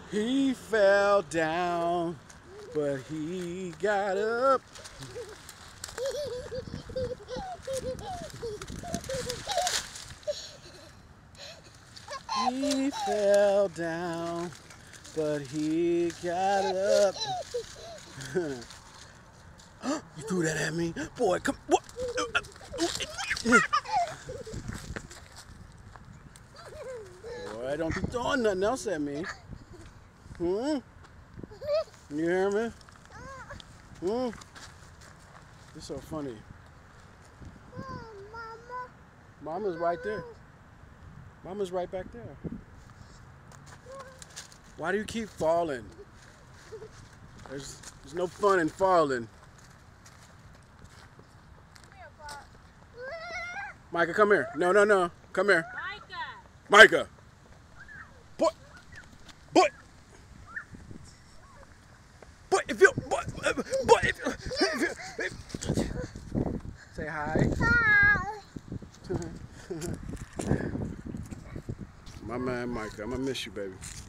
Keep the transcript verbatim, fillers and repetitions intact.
He fell down, but he got up. He fell down, but he got up. You threw that at me? Boy, come what? Boy, don't be throwing nothing else at me. Hmm? You hear me? Hmm? You're so funny. Mama's right there. Mama's right back there. Why do you keep falling? There's, there's no fun in falling. Micah, come here. No, no, no. Come here. Micah. Micah. Boy. Boy. Boy, if you. Boy, boy, if you. If you say hi. Hi. My man, Micah. I'm going to miss you, baby.